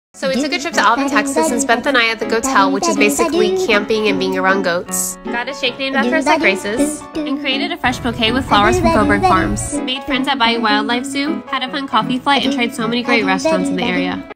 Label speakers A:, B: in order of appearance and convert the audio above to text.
A: So we took a trip to Alvin, Texas and spent the night at the Goatel, which is basically camping and being around goats. Got a shake named after his duck races. And created a fresh bouquet with flowers from Froberg farms. Made friends at Bayou Wildlife Zoo, had a fun coffee flight, and tried so many great restaurants in the area.